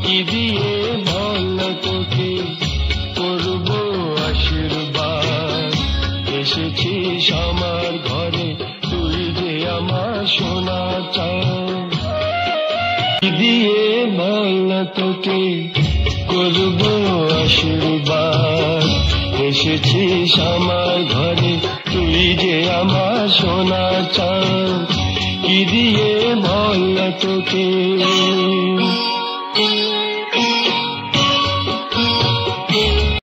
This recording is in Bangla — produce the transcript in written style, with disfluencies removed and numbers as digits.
কি দিয়ে বল তোকে করব আশীর্বাদ। এসেছিস আমার ঘরে, তুই যে আমার সোনা চাঁদ। কি দিয়ে বল তোকে করব আশীর্বাদ। এসেছিস আমার ঘরে, তুই যে আমার সোনা চাঁদ। কি দিয়ে বল তোকে